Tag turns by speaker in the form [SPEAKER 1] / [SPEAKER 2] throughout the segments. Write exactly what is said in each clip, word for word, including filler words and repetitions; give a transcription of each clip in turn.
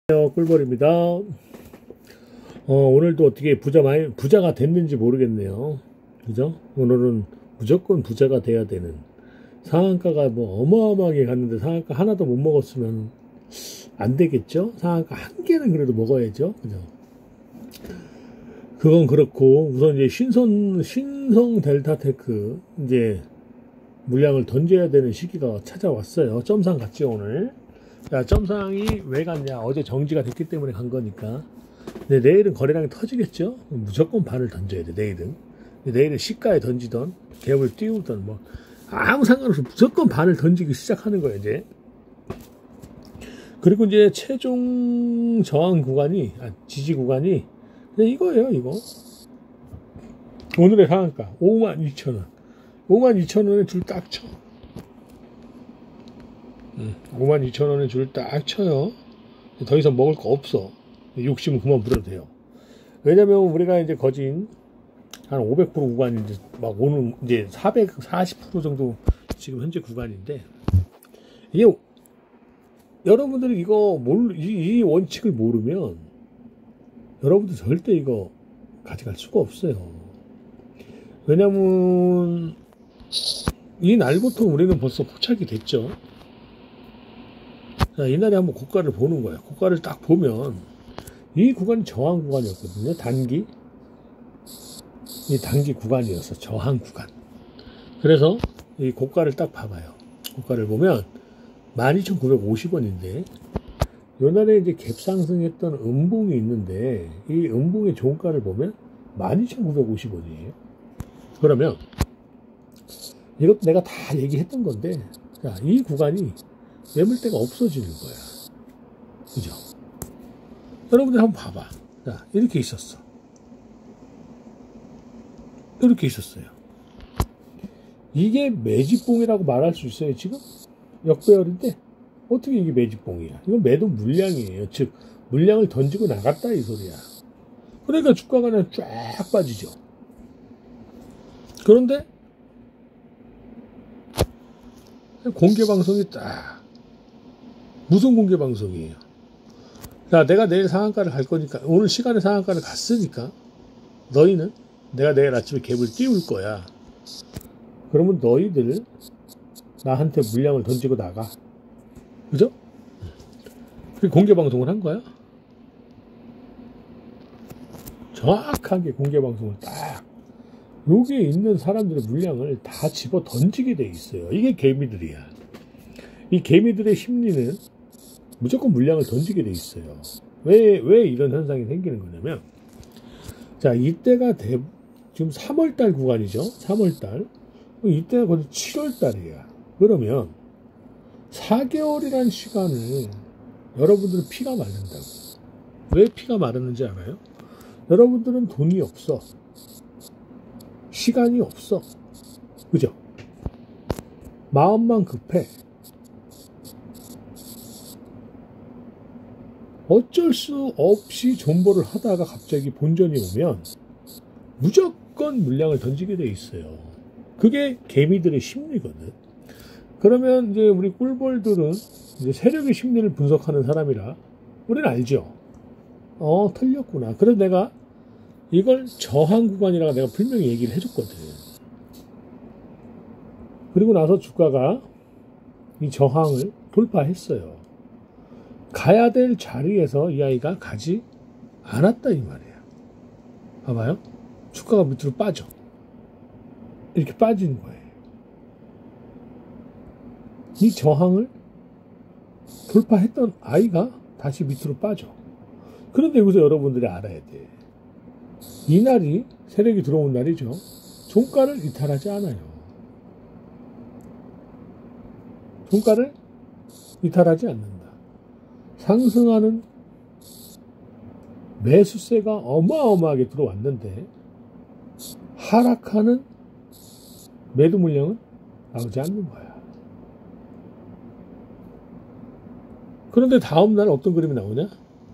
[SPEAKER 1] 안녕하세요, 꿀벌입니다. 어, 오늘도 어떻게 부자 많이, 부자가 됐는지 모르겠네요. 그죠? 오늘은 무조건 부자가 돼야 되는, 상한가가 뭐 어마어마하게 갔는데 상한가 하나도 못 먹었으면 안 되겠죠? 상한가 한 개는 그래도 먹어야죠. 그죠? 그건 그렇고, 우선 이제 신선, 신성 델타테크, 이제 물량을 던져야 되는 시기가 찾아왔어요. 점상 갔죠, 오늘. 자, 점상이 왜 갔냐? 어제 정지가 됐기 때문에 간 거니까. 근데 내일은 거래량이 터지겠죠? 무조건 반을 던져야 돼, 내일은. 내일은 시가에 던지던, 갭을 띄우던, 뭐, 아무 상관없이 무조건 반을 던지기 시작하는 거예요, 이제. 그리고 이제 최종 저항 구간이, 아, 지지 구간이, 그냥 이거예요, 이거. 오늘의 상한가, 오만 이천 원. 오만 이천 원에 줄 딱 쳐. 오만 이천 원에 줄 딱 쳐요. 더 이상 먹을 거 없어. 욕심은 그만 부려도 돼요. 왜냐면 우리가 이제 거진 한 오백 퍼센트 구간이 이제 막 오는 이제 사백사십 퍼센트 정도 지금 현재 구간인데, 이게 여러분들이 이거 모르, 이, 이 원칙을 모르면 여러분들 절대 이거 가져갈 수가 없어요. 왜냐면 이 날부터 우리는 벌써 포착이 됐죠. 자, 이날에 한번 고가를 보는 거예요. 고가를 딱 보면 이 구간이 저항 구간이었거든요. 단기 이 단기 구간이었어. 저항 구간. 그래서 이 고가를 딱 봐봐요. 고가를 보면 만 이천구백오십 원인데 요날에 이제 갭 상승했던 음봉이 있는데 이 음봉의 종가를 보면 만 이천구백오십 원이에요. 그러면 이것도 내가 다 얘기했던 건데, 자, 이 구간이 매물대가 없어지는 거야. 그죠? 여러분들 한번 봐봐. 자, 이렇게 있었어. 이렇게 있었어요. 이게 매집봉이라고 말할 수 있어요, 지금? 역배열인데, 어떻게 이게 매집봉이야? 이건 매도 물량이에요. 즉, 물량을 던지고 나갔다, 이 소리야. 그러니까 주가가 그냥 쫙 빠지죠. 그런데, 공개 방송이 딱, 무슨 공개 방송이에요? 자, 내가 내일 상한가를 갈 거니까, 오늘 시간에 상한가를 갔으니까, 너희는 내가 내일 아침에 갭을 띄울 거야. 그러면 너희들 나한테 물량을 던지고 나가. 그죠? 공개 방송을 한 거야. 정확하게 공개 방송을 딱, 여기에 있는 사람들의 물량을 다 집어 던지게 돼 있어요. 이게 개미들이야. 이 개미들의 심리는 무조건 물량을 던지게 돼 있어요. 왜, 왜 이런 현상이 생기는 거냐면, 자, 이때가 대, 지금 삼월달 구간이죠. 삼월달. 이때가 거의 칠월달이야. 그러면 사 개월이란 시간을 여러분들은 피가 마른다고. 왜 피가 마르는지 알아요? 여러분들은 돈이 없어. 시간이 없어. 그죠? 마음만 급해. 어쩔 수 없이 존버를 하다가 갑자기 본전이 오면 무조건 물량을 던지게 돼 있어요. 그게 개미들의 심리거든. 그러면 이제 우리 꿀벌들은 이제 세력의 심리를 분석하는 사람이라 우리는 알죠. 어, 틀렸구나. 그래서 내가 이걸 저항 구간이라고 내가 분명히 얘기를 해줬거든. 그리고 나서 주가가 이 저항을 돌파했어요. 가야 될 자리에서 이 아이가 가지 않았다 이 말이야. 봐봐요. 주가가 밑으로 빠져. 이렇게 빠지는 거예요. 이 저항을 돌파했던 아이가 다시 밑으로 빠져. 그런데 여기서 여러분들이 알아야 돼. 이날이 세력이 들어온 날이죠. 종가를 이탈하지 않아요. 종가를 이탈하지 않는다. 상승하는 매수세가 어마어마하게 들어왔는데 하락하는 매도 물량은 나오지 않는 거야. 그런데 다음날 어떤 그림이 나오냐?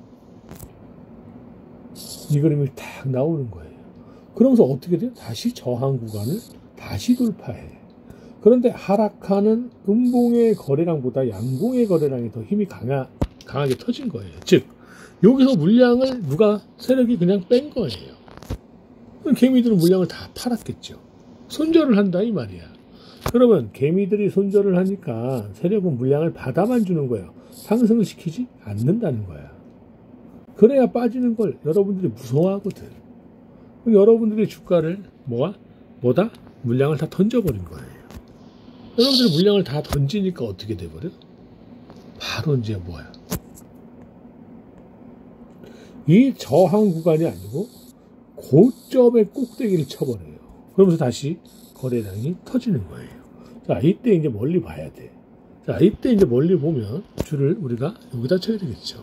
[SPEAKER 1] 이 그림이 딱 나오는 거예요. 그러면서 어떻게 돼요? 다시 저항 구간을 다시 돌파해. 그런데 하락하는 음봉의 거래량보다 양봉의 거래량이 더 힘이 강하, 강하게 터진 거예요. 즉 여기서 물량을 누가 세력이 그냥 뺀 거예요. 개미들은 물량을 다 팔았겠죠. 손절을 한다 이 말이야. 그러면 개미들이 손절을 하니까 세력은 물량을 받아만 주는 거예요. 상승을 시키지 않는다는 거야. 그래야 빠지는 걸 여러분들이 무서워하거든. 여러분들이 주가를 뭐가? 뭐다? 물량을 다 던져버린 거예요. 여러분들이 물량을 다 던지니까 어떻게 돼버려? 바로 이제 뭐야? 이 저항 구간이 아니고 고점의 꼭대기를 쳐버려요. 그러면서 다시 거래량이 터지는 거예요. 자, 이때 이제 멀리 봐야 돼. 자, 이때 이제 멀리 보면 줄을 우리가 여기다 쳐야 되겠죠.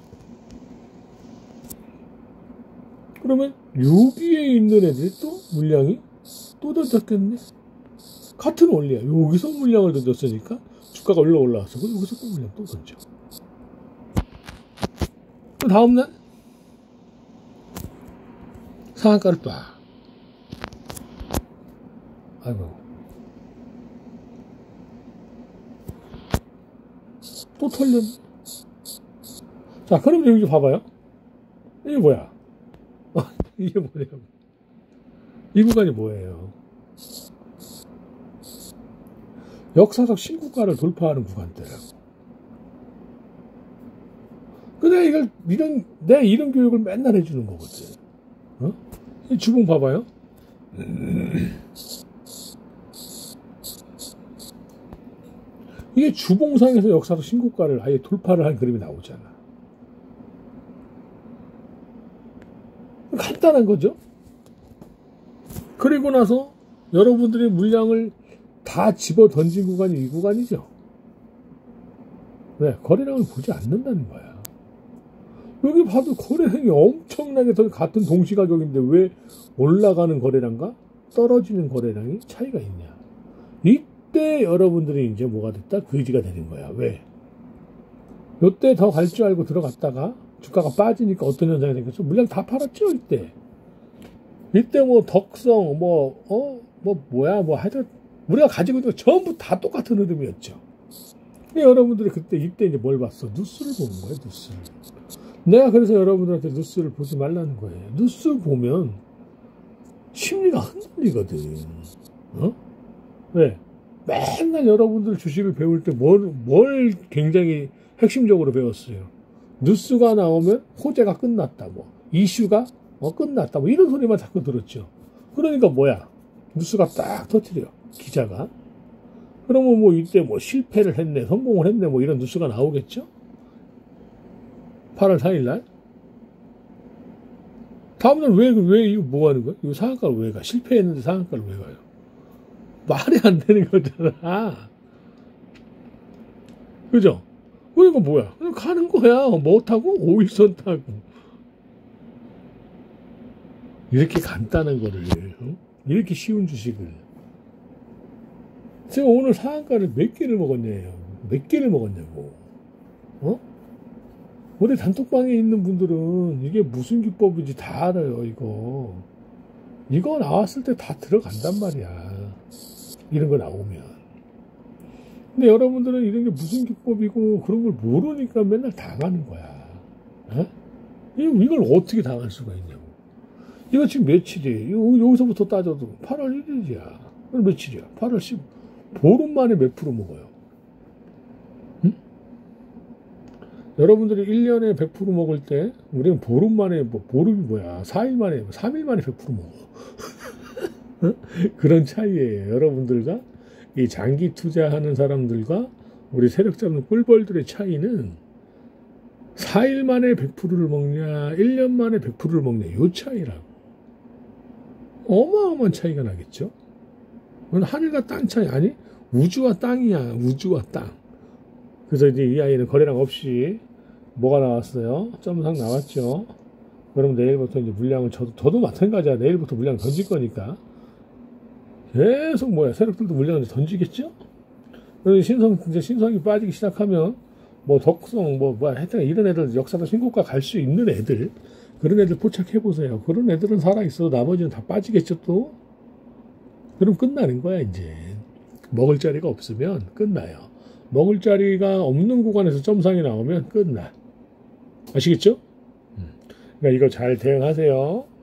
[SPEAKER 1] 그러면 여기에 있는 애들이 또 물량이 또 던졌겠네. 같은 원리야. 여기서 물량을 던졌으니까 주가가 올라 올라왔어. 여기서 또 물량 또 던져. 그 다음날 상한가를 빠. 아이고. 또 털렸네. 자, 그럼 여기 봐봐요. 이게 뭐야? 아, 이게 뭐냐고. 이 구간이 뭐예요? 역사적 신고가를 돌파하는 구간대라고. 근데 이걸, 이런, 내 이런 교육을 맨날 해주는 거거든. 어? 이 주봉 봐봐요. 이게 주봉상에서 역사적 신고가를 아예 돌파를 한 그림이 나오잖아. 간단한 거죠. 그리고 나서 여러분들이 물량을 다 집어 던진 구간이 이 구간이죠. 왜? 거래량을 보지 않는다는 거야. 여기 봐도 거래량이 엄청나게 더 같은 동시가격인데 왜 올라가는 거래량과 떨어지는 거래량이 차이가 있냐. 이때 여러분들이 이제 뭐가 됐다? 거지가 되는 거야. 왜? 이때 더 갈 줄 알고 들어갔다가 주가가 빠지니까 어떤 현상이 생겼어? 물량 다 팔았죠, 이때. 이때 뭐 덕성, 뭐, 어, 뭐, 뭐야, 뭐 하여튼 우리가 가지고 있는 거 전부 다 똑같은 흐름이었죠. 근데 여러분들이 그때 이때 이제 뭘 봤어? 뉴스를 보는 거예요, 뉴스를. 내가 그래서 여러분들한테 뉴스를 보지 말라는 거예요. 뉴스 보면 심리가 흔들리거든. 어? 왜? 맨날 여러분들 주식을 배울 때 뭘, 뭘 굉장히 핵심적으로 배웠어요. 뉴스가 나오면 호재가 끝났다, 뭐. 이슈가 어, 끝났다, 뭐. 이런 소리만 자꾸 들었죠. 그러니까 뭐야? 뉴스가 딱 터뜨려. 기자가. 그러면 뭐 이때 뭐 실패를 했네, 성공을 했네, 뭐 이런 뉴스가 나오겠죠? 팔월 사일날. 다음날 왜, 왜, 이거 뭐 하는 거야? 이거 상한가를 왜 가? 실패했는데 상한가를 왜 가요? 말이 안 되는 거잖아. 그죠? 그러니까 뭐야? 그냥 가는 거야. 뭐 타고? 오일선 타고. 이렇게 간단한 거를, 어? 이렇게 쉬운 주식을. 제가 오늘 상한가를 몇 개를 먹었냐요? 몇 개를 먹었냐고. 어? 우리 단톡방에 있는 분들은 이게 무슨 기법인지 다 알아요, 이거. 이거 나왔을 때 다 들어간단 말이야. 이런 거 나오면. 근데 여러분들은 이런 게 무슨 기법이고 그런 걸 모르니까 맨날 당하는 거야. 어? 이걸 어떻게 당할 수가 있냐고. 이거 지금 며칠이에요? 여기서부터 따져도 팔월 일일이야. 그럼 며칠이야? 팔월 십오. 보름 만에 몇 프로 먹어요? 응? 여러분들이 일 년에 백 퍼센트 먹을 때 우리는 보름 만에, 뭐 보름이 뭐야, 사 일 만에, 삼 일 만에 백 퍼센트 먹어. 그런 차이예요. 여러분들과 이 장기 투자하는 사람들과 우리 세력 잡는 꿀벌들의 차이는 사 일 만에 백 퍼센트를 먹냐, 일 년 만에 백 퍼센트를 먹냐, 요 차이라고. 어마어마한 차이가 나겠죠. 그건 하늘과 땅 차이, 아니 우주와 땅이야. 우주와 땅. 그래서 이제 이 아이는 거래량 없이 뭐가 나왔어요? 점상 나왔죠. 그럼 내일부터 이제 물량을 저도 저도 마찬가지야. 내일부터 물량 던질 거니까 계속 뭐야, 세력들도 물량을 던지겠죠. 그리고 신성 이제 신성이 빠지기 시작하면 뭐 덕성 뭐 뭐야 하여튼 이런 애들 역사적 신고가 갈 수 있는 애들, 그런 애들 포착해 보세요. 그런 애들은 살아 있어도 나머지는 다 빠지겠죠 또. 그럼 끝나는 거야 이제. 먹을 자리가 없으면 끝나요. 먹을 자리가 없는 구간에서 점상이 나오면 끝나. 아시겠죠? 음. 그러니까 이거 잘 대응하세요.